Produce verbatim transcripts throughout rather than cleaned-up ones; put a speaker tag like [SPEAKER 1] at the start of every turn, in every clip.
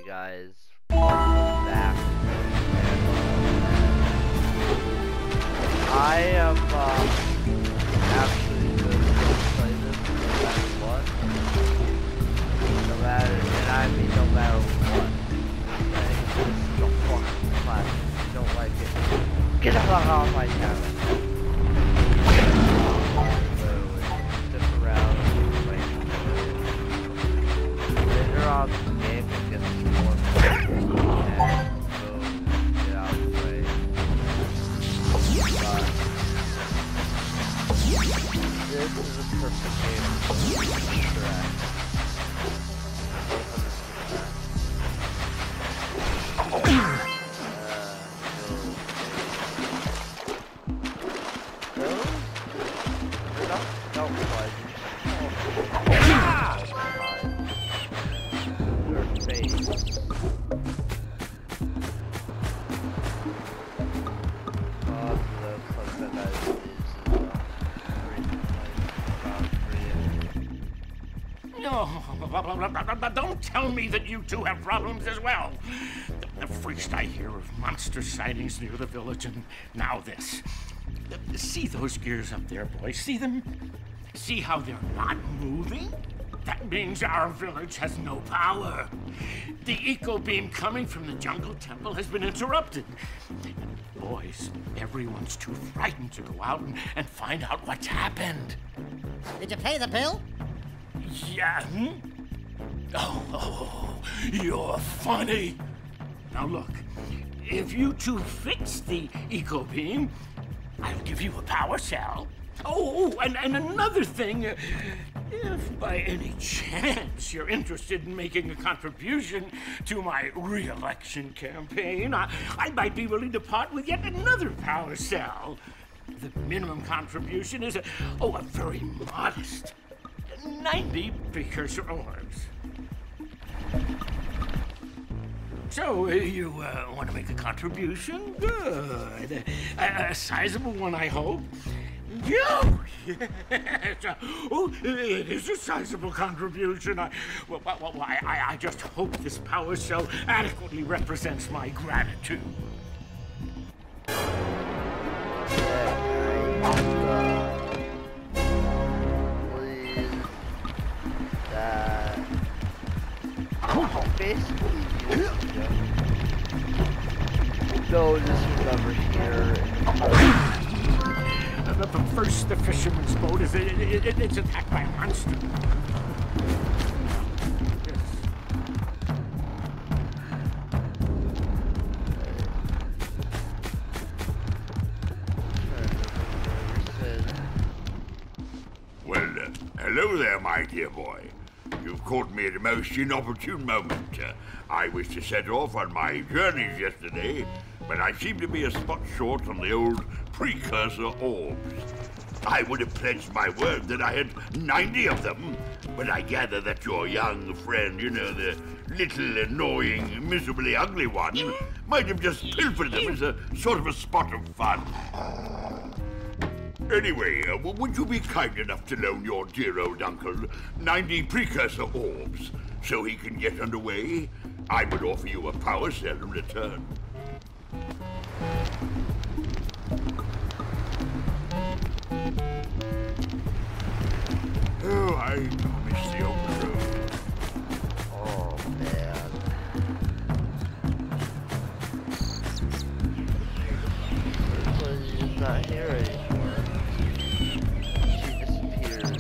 [SPEAKER 1] you guys. Welcome back. I am uh, actually going to play this no matter what. No matter, and I mean no matter what. I think this is a fucking classic. If you don't like it, get the fuck off my channel. On the game and get some more and go get out of the way. But this is a perfect game for interact.
[SPEAKER 2] Don't tell me that you two have problems as well. The first I hear of monster sightings near the village, and now this. See those gears up there, boys? See them? See how they're not moving? That means our village has no power. The eco beam coming from the jungle temple has been interrupted. And boys, everyone's too frightened to go out and, and find out what's happened.
[SPEAKER 3] Did you pay the bill?
[SPEAKER 2] Yeah. Hmm? Oh, oh, you're funny. Now look, if you two fix the eco beam, I'll give you a power cell. Oh, and, and another thing, uh, if by any chance you're interested in making a contribution to my re-election campaign, I, I might be willing to part with yet another power cell. The minimum contribution is, a, oh, a very modest ninety precursor orbs. So, uh, you uh, want to make a contribution? Good. A, a sizable one, I hope. Oh, yes. Oh, it is a sizable contribution. I, well, well, I, I, I just hope this power cell adequately represents my gratitude.
[SPEAKER 1] Basically, no, this was over here.
[SPEAKER 2] But first, the fisherman's boat is it, it, it, it's attacked by a monster.
[SPEAKER 4] Well, uh, hello there, my dear boy. You've caught me at a most inopportune moment. Uh, I was to set off on my journeys yesterday, but I seem to be a spot short on the old precursor orbs. I would have pledged my word that I had ninety of them, but I gather that your young friend, you know, the little annoying, miserably ugly one, might have just pilfered them as a sort of a spot of fun. Anyway, uh, would you be kind enough to loan your dear old uncle ninety precursor orbs so he can get underway? I would offer you a power cell in return. Oh, I miss the old road.
[SPEAKER 1] Oh, man. Everybody's not here anymore. She disappeared.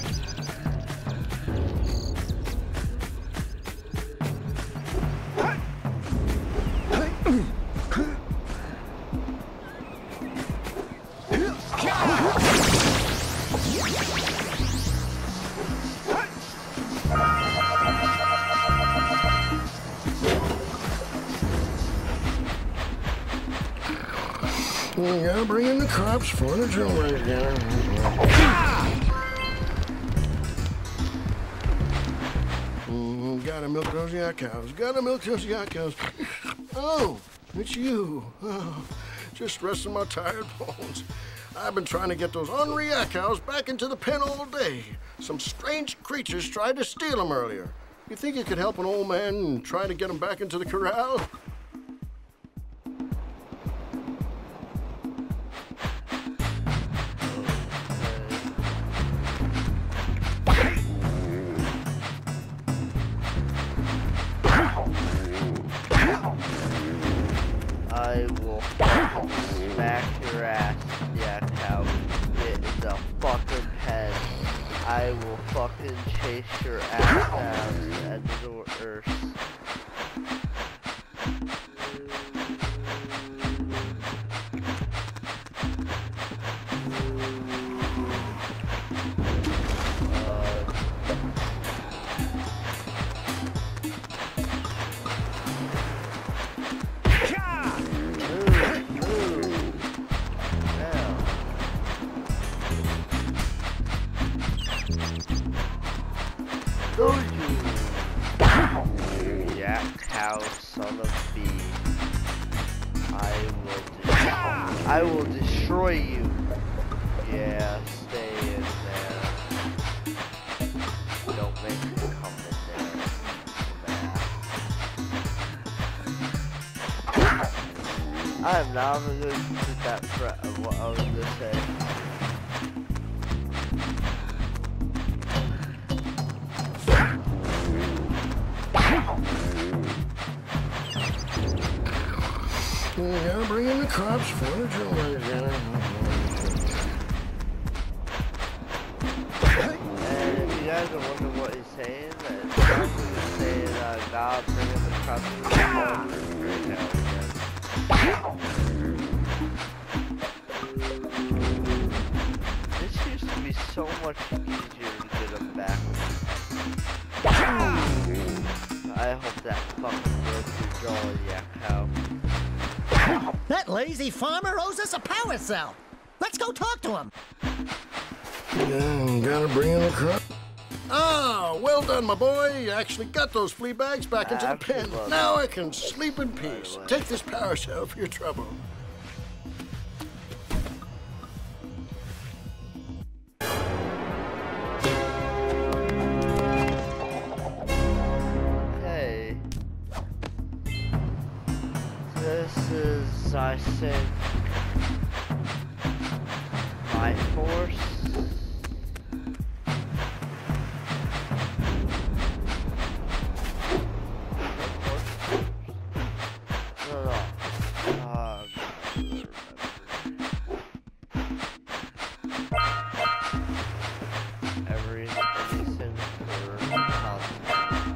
[SPEAKER 5] You gotta bring in the cops for the drill right again. Mm, gotta milk those yak cows. Gotta milk those yak cows. Oh, it's you. Oh, just resting my tired bones. I've been trying to get those unreact cows back into the pen all day. Some strange creatures tried to steal them earlier. You think you could help an old man and try to get him back into the corral?
[SPEAKER 1] I will smack your ass, yeah, cow. Get in the fucking pen. I will fucking chase your ass down to the end of the earth. I will destroy you. Yeah, stay in there. Don't make me come in there. Man. I am not even going to put that threat of what I was going to say.
[SPEAKER 5] We gotta bring in the crops for the children.
[SPEAKER 1] And if you guys are wondering what he's saying, it's actually saying, uh, God, bring in the crops for the children. This used to be so much easier to get them back. I hope that fucking will keep going, yeah, cow.
[SPEAKER 3] That lazy farmer owes us a power cell. Let's go talk to him.
[SPEAKER 5] Yeah, gotta bring in the crop. Ah, well done, my boy. You actually got those flea bags back into the pen. Now I can sleep in peace. Take this power cell for your trouble.
[SPEAKER 1] Okay. This is, I think, my force. No, no. Um, every everything for content.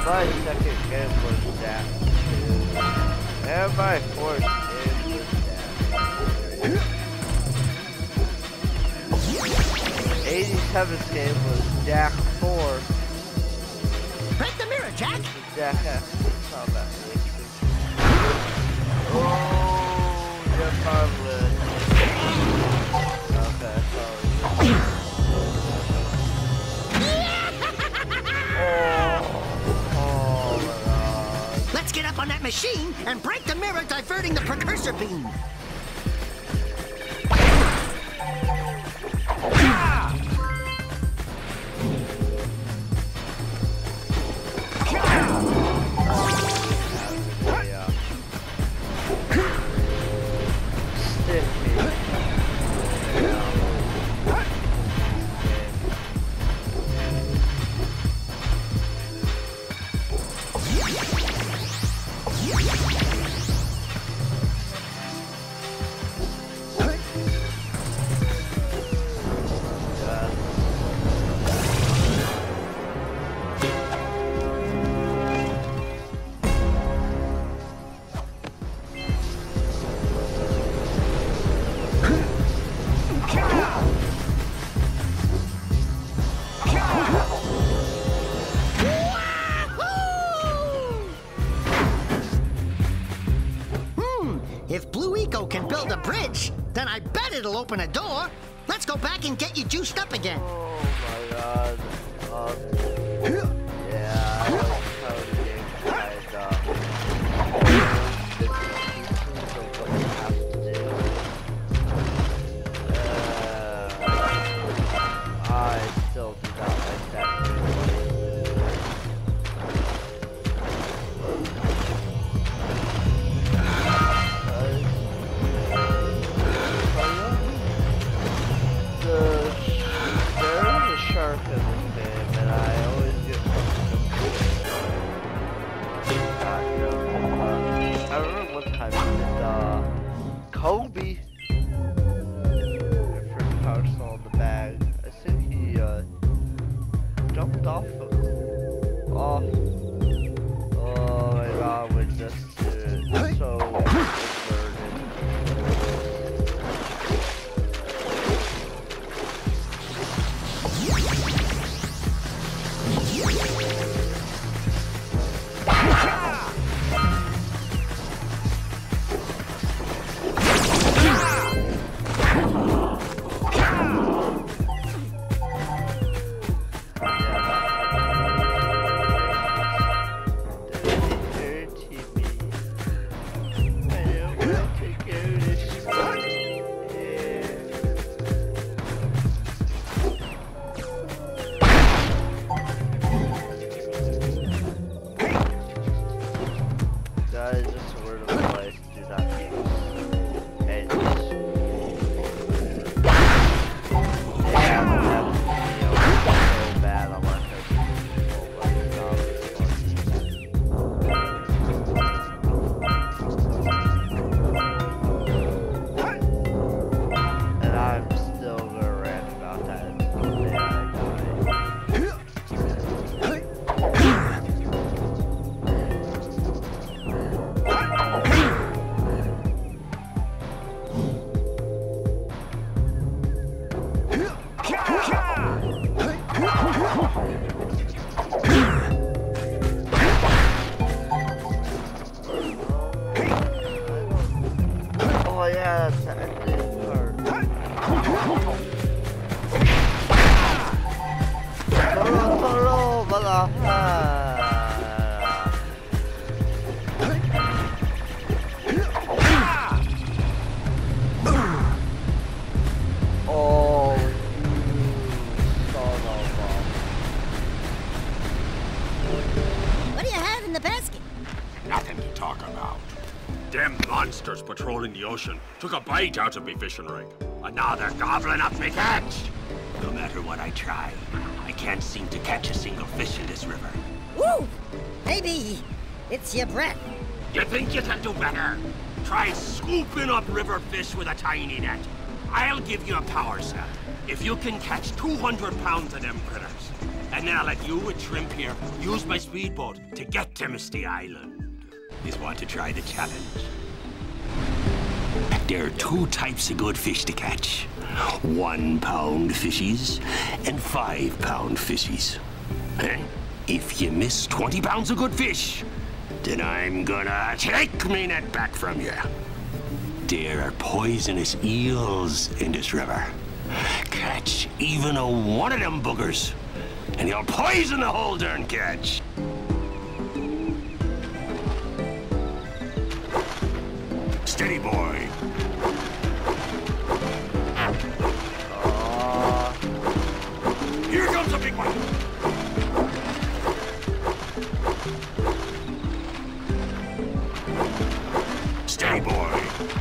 [SPEAKER 1] my second game was Jack two. And my fourth game was Jack. eighty-seventh game was Jack four.
[SPEAKER 3] Break the mirror, Jack!
[SPEAKER 1] Jack X combat racing. Oh, you're marvelous. Okay, sorry. Oh, oh my God.
[SPEAKER 3] Let's get up on that machine and break the mirror, diverting the precursor beam. If Blue Eco can build a bridge, then I bet it'll open a door. Let's go back and get you juiced up again.
[SPEAKER 1] Oh my God. Um, yeah, I was totally excited. Uh, what you have to do. Uh, I still do not like that. Shark in this game, and I always get not joking. Uh, I remember one time with uh, Kobe from Parcel in the bag. I think he uh, jumped off of, off. Oh my God, with just uh, so inverted.
[SPEAKER 2] Patrolling the ocean took a bite out of me fishing rig, and now they're gobbling up me catch. No matter what I try, I can't seem to catch a single fish in this river.
[SPEAKER 6] Woo! Maybe it's your breath.
[SPEAKER 2] You think you can do better? Try scooping up river fish with a tiny net. I'll give you a power cell if you can catch two hundred pounds of them critters. And then I'll let you and Shrimp here use my speedboat to get to Misty Island. You want to try the challenge? There are two types of good fish to catch. One pound fishies and five pound fishies. Eh? If you miss twenty pounds of good fish, then I'm gonna take me net back from you. There are poisonous eels in this river. Catch even a one of them buggers, and you'll poison the whole darn catch. Steady, boy.
[SPEAKER 1] Uh,
[SPEAKER 2] Here comes a big one. Steady, boy.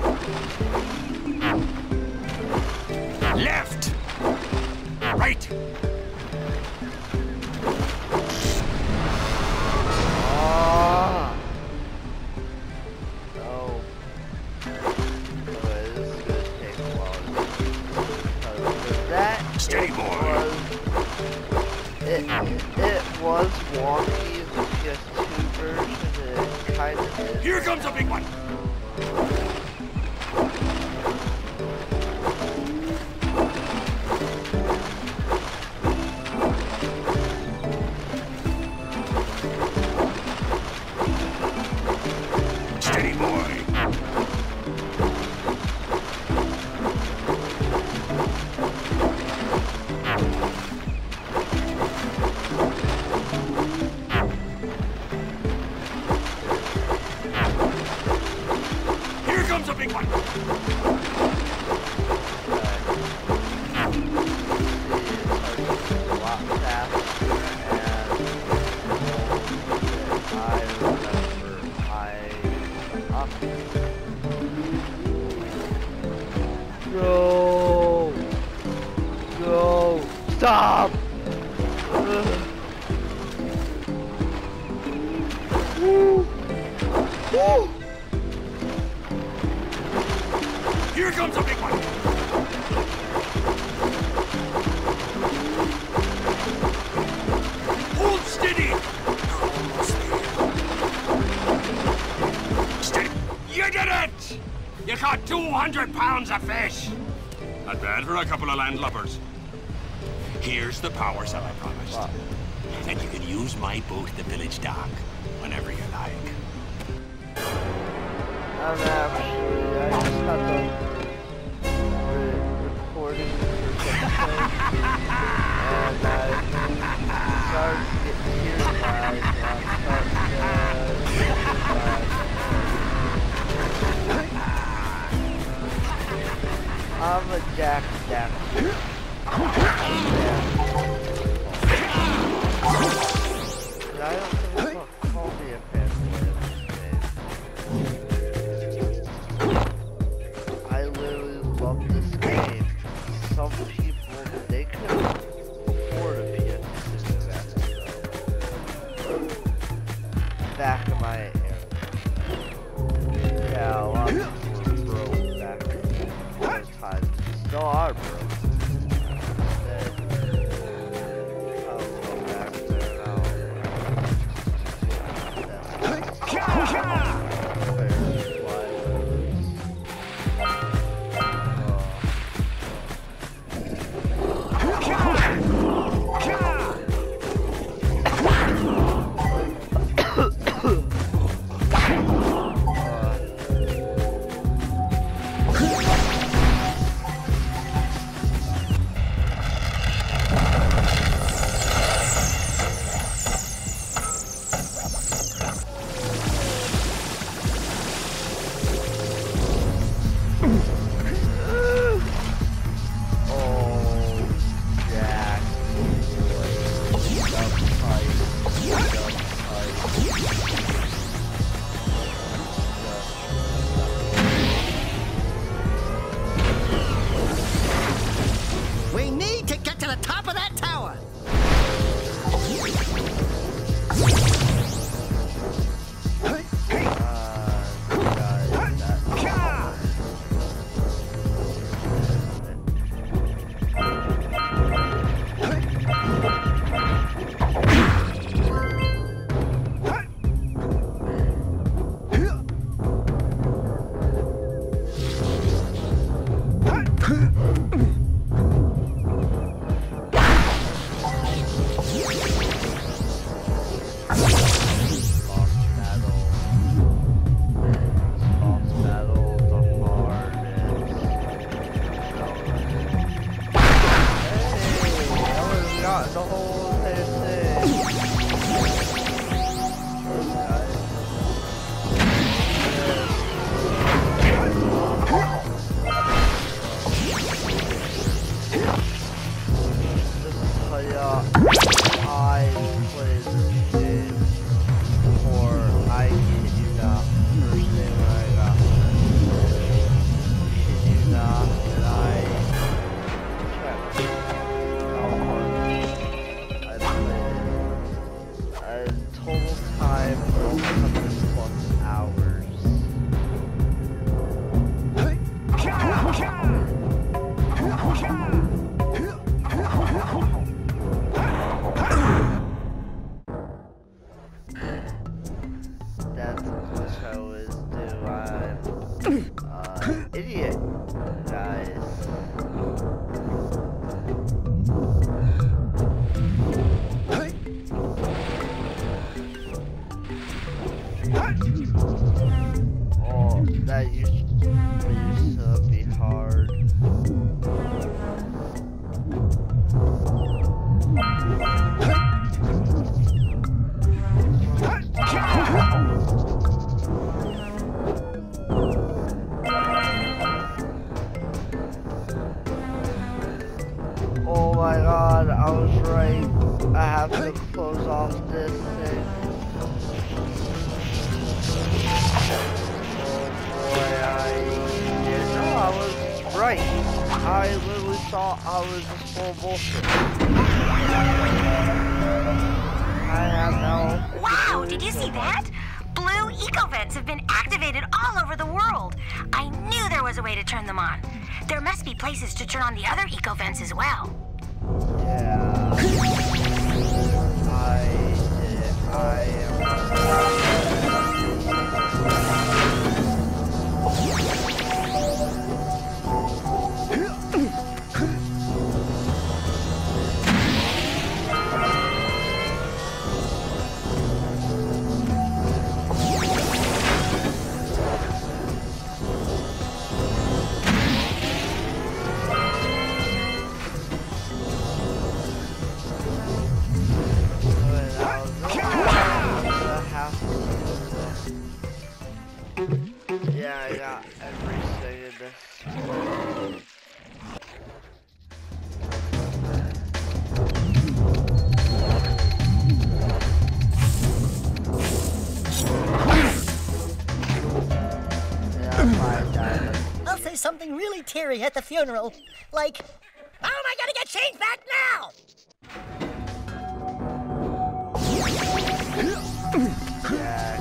[SPEAKER 2] Left. Right.
[SPEAKER 1] Ah. No. Okay, this is gonna take a while. Because that
[SPEAKER 2] Steady,
[SPEAKER 1] it
[SPEAKER 2] boy.
[SPEAKER 1] was it it was wonky in the P S two version. It kind of is.
[SPEAKER 2] Here comes a big one. Steady, boy. Here comes a big one.
[SPEAKER 1] A lot faster, and I remember I up. Go, go, stop. Ugh. Woo. Woo.
[SPEAKER 2] Here comes a big one. Hold steady. Almost there. Steady. You did it! You caught two hundred pounds of fish. Not bad for a couple of landlubbers. Here's the power cell I promised.
[SPEAKER 1] Wow.
[SPEAKER 2] And you can use my boat at the village dock whenever you like.
[SPEAKER 1] I'm actually, I just got the re recording for something, and I started to get teary-eyed, and I'm starting to get teary-eyed. I'm a jack jack. And I don't think it's gonna call me a fanboy of this game. I literally love this game. Some people, they couldn't afford a P S two back then. Back in my era. Yeah, a lot of people were broke back in those times. Still are broke. Oh, that used, used to be hard. Oh my god, I was right. I have to close off this thing. Oh boy, I didn't know I was right. I literally thought I was just full of bullshit. I have no...
[SPEAKER 7] Wow, did you see that? Blue eco-vents have been activated all over the world. I knew there was a way to turn them on. There must be places to turn on the other eco-vents as well.
[SPEAKER 1] Yeah. I did. I am... Yeah, I got everything in this. Yeah, five diamonds.
[SPEAKER 6] I'll say something really teary at the funeral. Like, how am I gonna get change back now?
[SPEAKER 1] Yeah.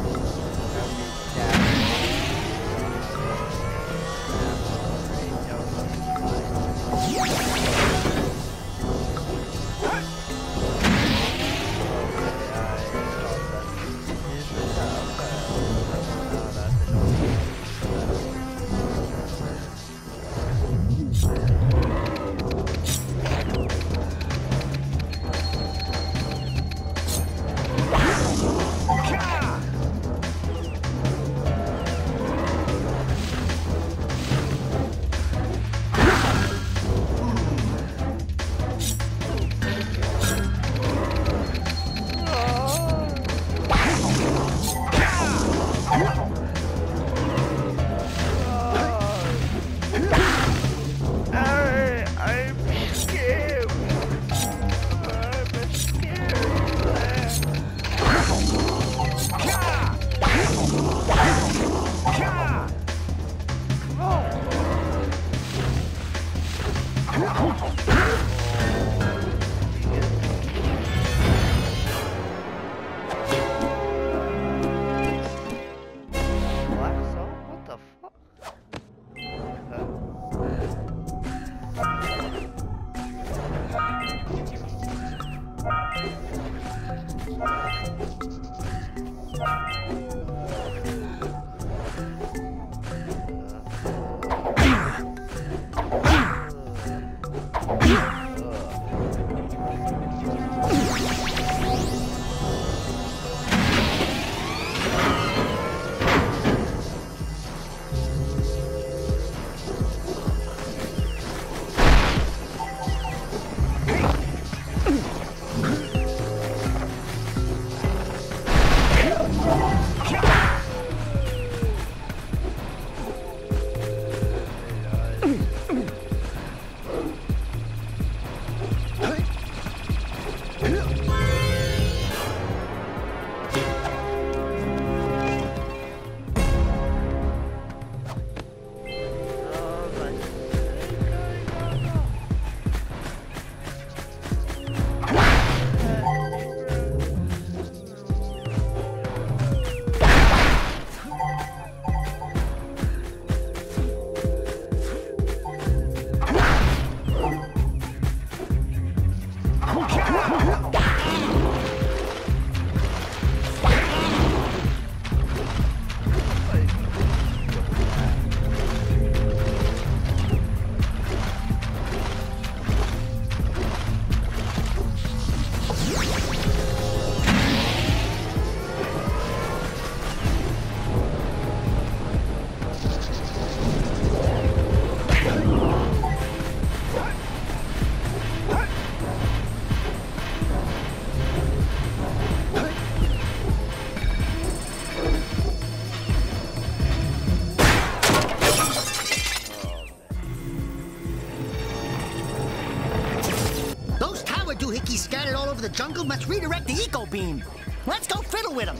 [SPEAKER 3] jungle must redirect the eco beam. Let's go fiddle with him.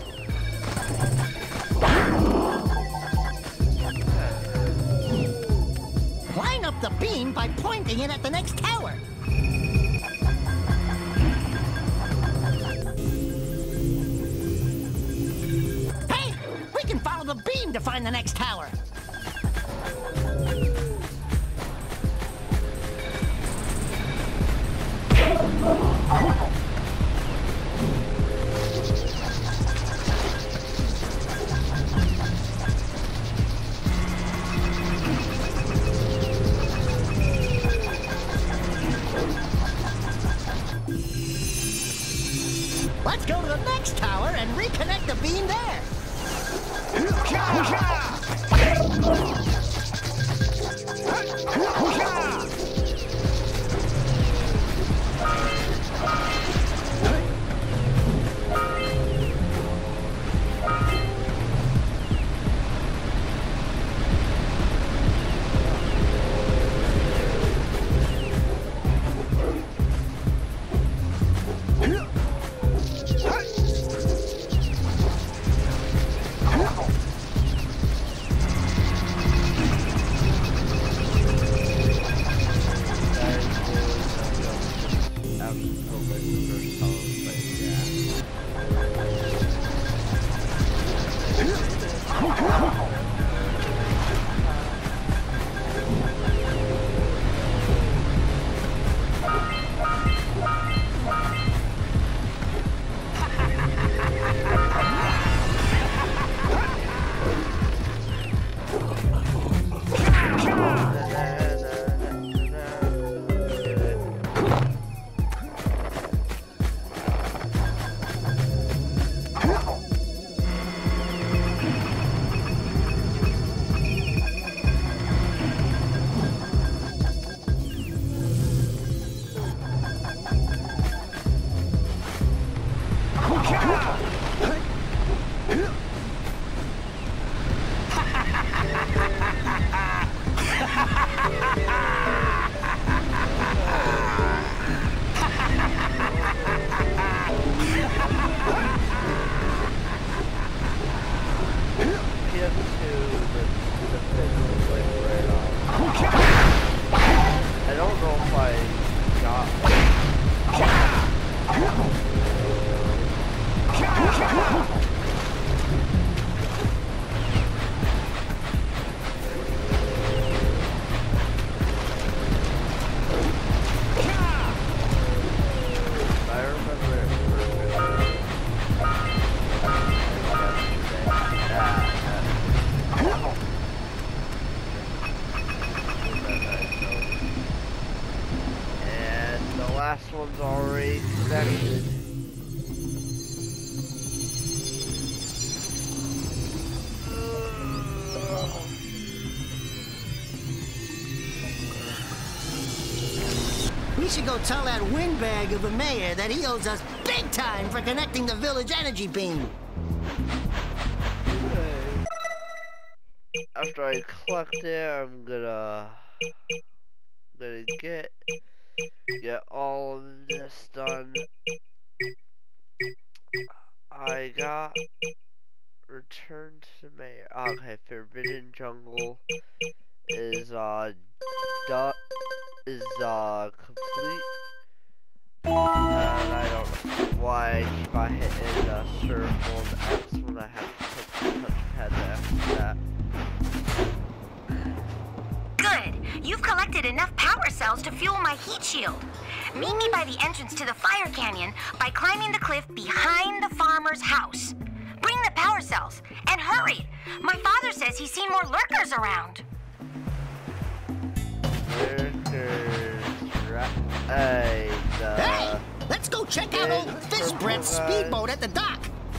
[SPEAKER 3] Line up the beam by pointing it at the next tower. Hey, we can follow the beam to find the next tower. Let's go to the next tower and reconnect the beam there.
[SPEAKER 1] Last one's already connected.
[SPEAKER 3] We should go tell that windbag of a mayor that he owes us big time for connecting the village energy beam.
[SPEAKER 1] After I collect it, I'm gonna gonna get get all of this done. I got returned to mayor. Okay, Forbidden Jungle is uh done. Is uh complete, and I don't know why I keep on hitting the circle and X when I have to put the touchpad after that.
[SPEAKER 7] Good. You've collected enough power cells to fuel my heat shield. Meet me by the entrance to the fire canyon by climbing the cliff behind the farmer's house. Bring the power cells and hurry. My father says he's seen more lurkers around.
[SPEAKER 1] Hey, uh,
[SPEAKER 3] hey, let's go check out old Fish Brett's speedboat at the dock.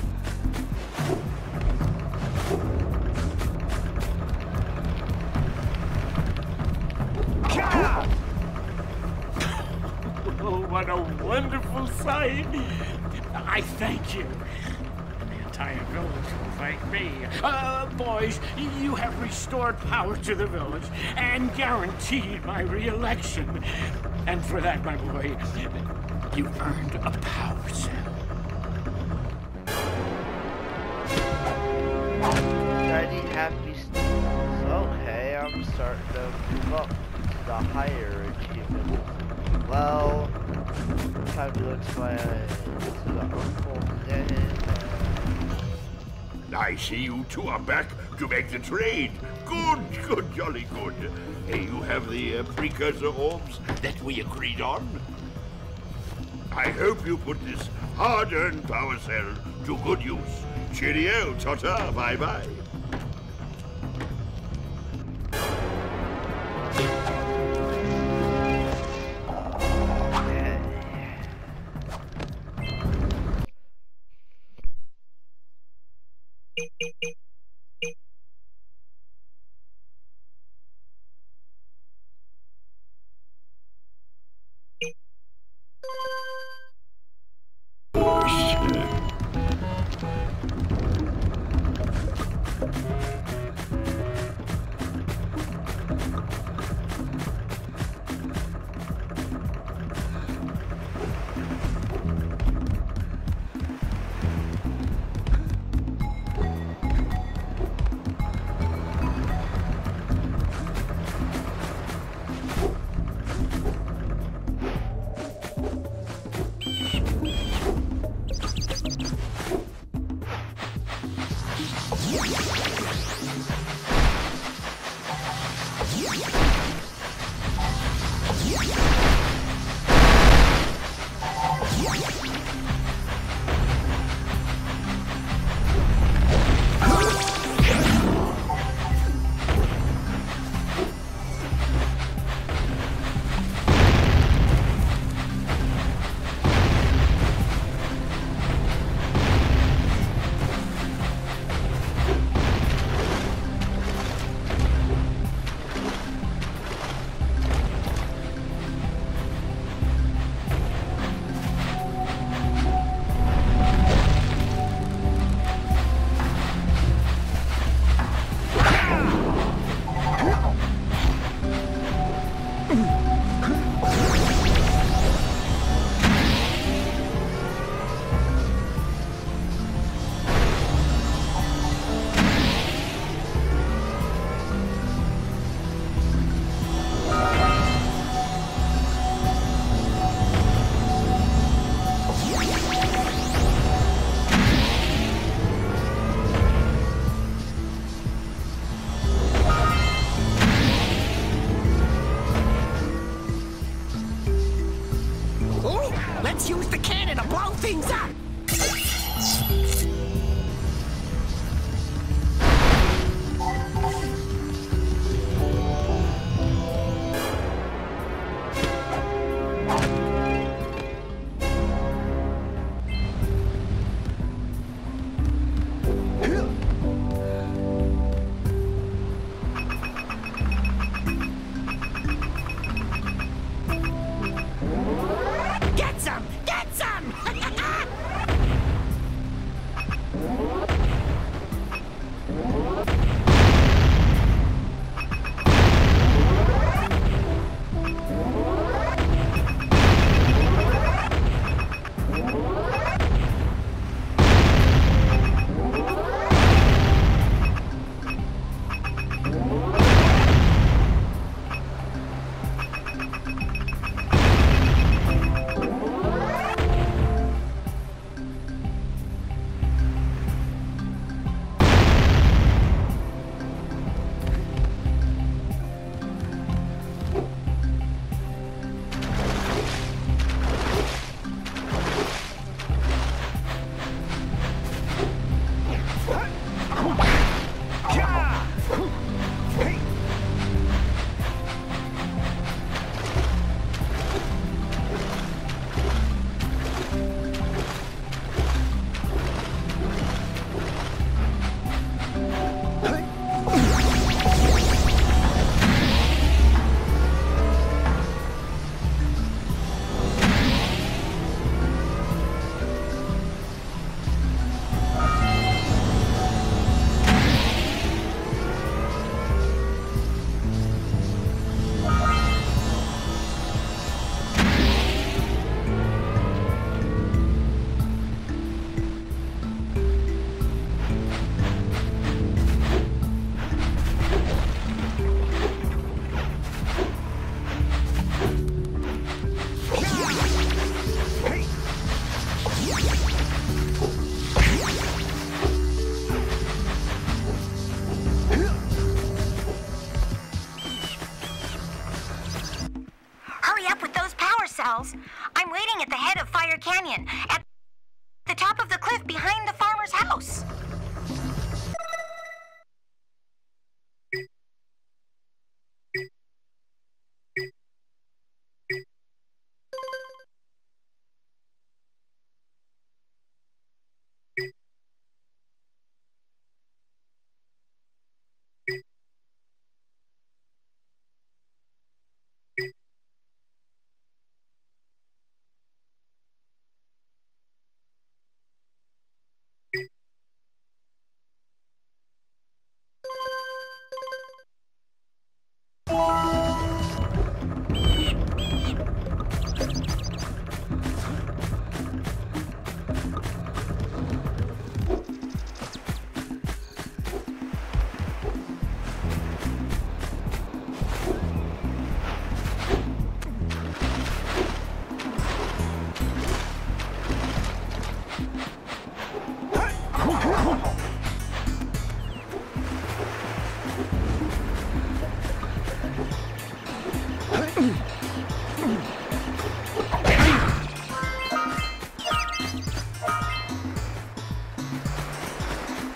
[SPEAKER 2] Oh, what a wonderful sight! I thank you. The entire village will thank me. Uh, boys, you have restored power to the village and guaranteed my re-election. And for that, my boy, You earned a power cell.
[SPEAKER 1] Shiny happy stars. Okay, I'm starting to move up to the higher achievement. Well, time to go to my to the Uncle Den.
[SPEAKER 4] I see you two are back to make the trade. Good, good, jolly good. Hey, you have the uh, precursor orbs that we agreed on? I hope you put this hard-earned power cell to good use. Cheerio, ta-ta, bye-bye.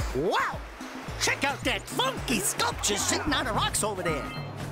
[SPEAKER 3] Wow! Check out that funky sculpture sitting on the rocks over there.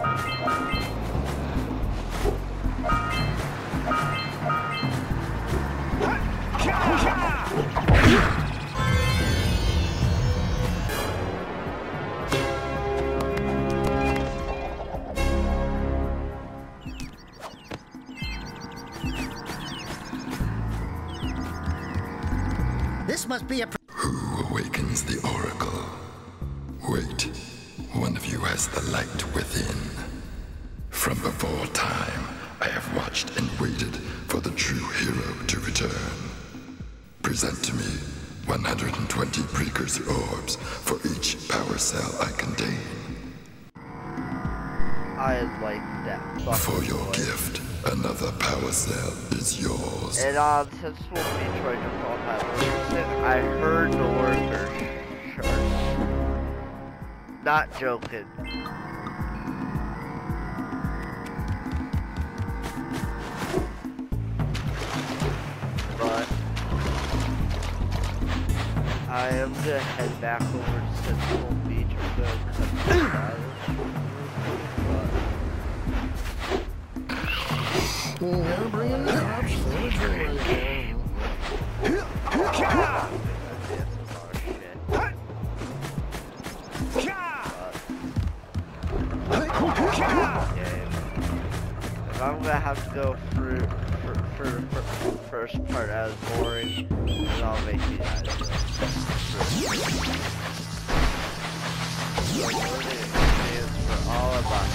[SPEAKER 3] This must be a...
[SPEAKER 8] Who awakens the Oracle? Wait, one of you has the light within. From before time, I have watched and waited for the true hero to return. Present to me one hundred twenty precursor orbs for each power cell I contain.
[SPEAKER 1] I like that.
[SPEAKER 8] For your boy. gift, another power cell is yours.
[SPEAKER 1] And on Sensible Beach right now on that person, I heard the workers sharks. Not joking. But I am gonna head back over to Sensible Beach. I'm gonna cut this out.
[SPEAKER 5] Yeah, bring in the cops.
[SPEAKER 1] If I'm gonna have to go through for, for, for the first part as boring, then I'll make you guys do it. Learning experience for all of us.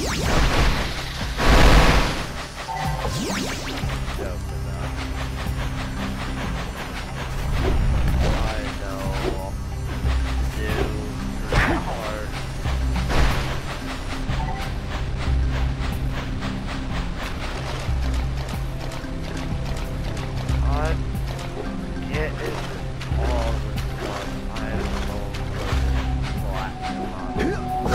[SPEAKER 1] Joke enough. I know. Do first part. I'm getting all the stuff I am going for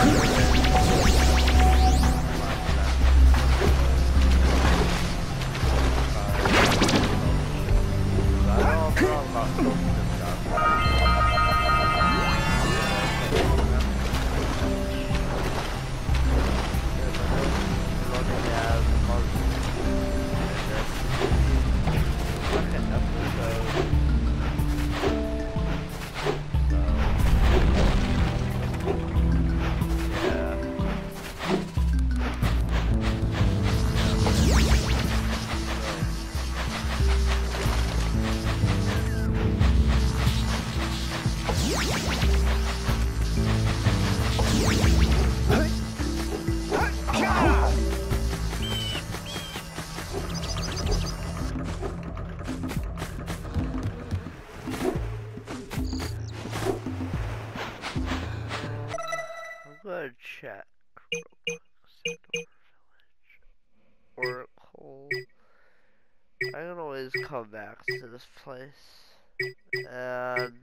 [SPEAKER 1] I don't know about most of the stuff. Looking at the most second episode. So, yeah. I'm gonna check Oracle. I can always come back to this place. And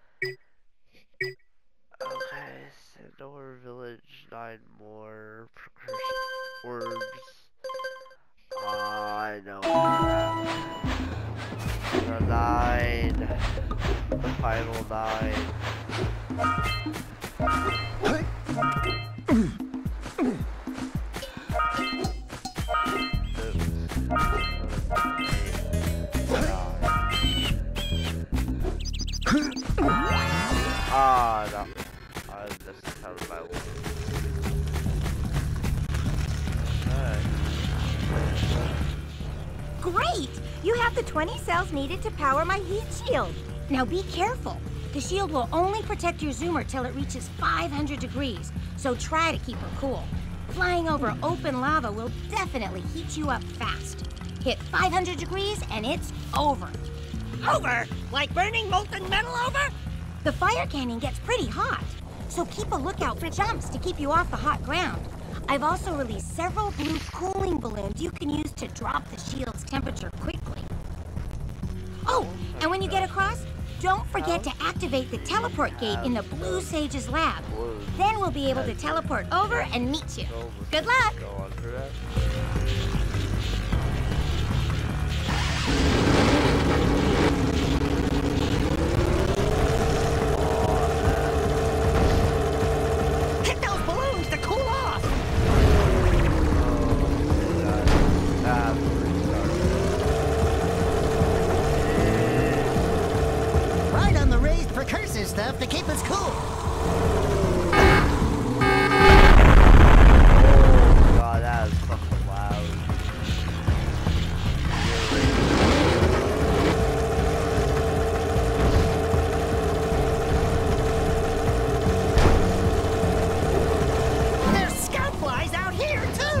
[SPEAKER 1] okay, Sandor Village, nine more precursor orbs. Uh, I know that. The nine, the final nine. Ah, no. I just counted my one.
[SPEAKER 9] Great! You have the twenty cells needed to power my heat shield. Now be careful. The shield will only protect your zoomer till it reaches five hundred degrees, so try to keep her cool. Flying over open lava will definitely heat you up fast. Hit five hundred degrees and it's over.
[SPEAKER 6] Over? Like burning molten metal over?
[SPEAKER 9] The fire canyon gets pretty hot, so keep a lookout for jumps to keep you off the hot ground. I've also released several blue cooling balloons you can use to drop the shield's temperature quickly. Oh, and when you get across, don't forget to activate the teleport gate in the Blue Sage's lab. Then we'll be able to teleport over and meet you. Good luck!
[SPEAKER 1] Oh,
[SPEAKER 3] stuff to keep us cool.
[SPEAKER 1] Oh god, that is fucking loud.
[SPEAKER 3] There's scout flies out here, too!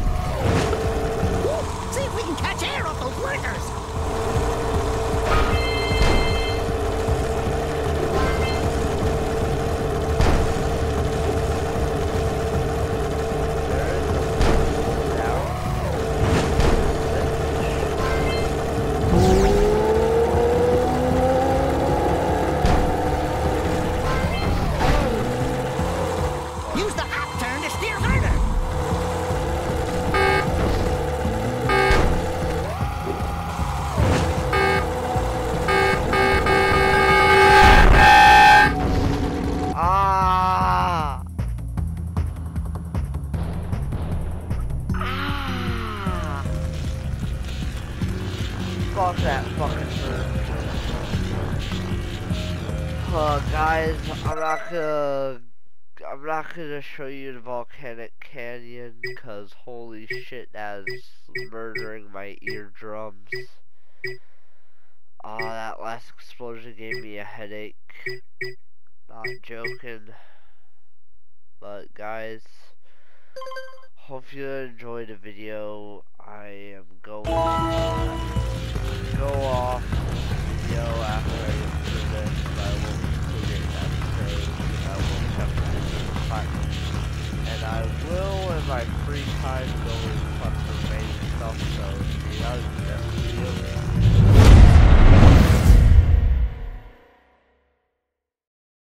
[SPEAKER 3] Woo, see if we can catch air off those workers! Use the hop turn to steer harder!
[SPEAKER 1] Ah! Ah! Fuck that fucking bird. Uh, guys, I'm not gonna... I'm not gonna show you the volcanic canyon, cause holy shit, that is murdering my eardrums. Ah, that last explosion gave me a headache. Not joking. But guys, hope you enjoyed the video. I am going to go off the video after I get through this. I will conclude it that episode. I will check my platinum. And I will, in my free time, go fuck